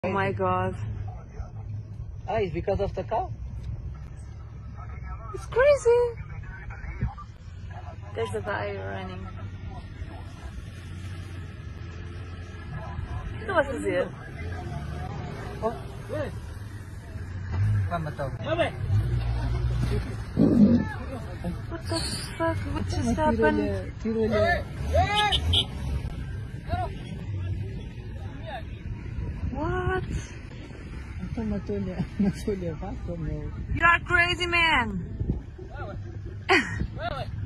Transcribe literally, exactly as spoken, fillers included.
Oh my god. Ah, it's because of the cow? It's crazy. There's a guy running. O que tu vai fazer? Oh, wait. Vamos to. What the fuck? What just happened? What? You are crazy, man.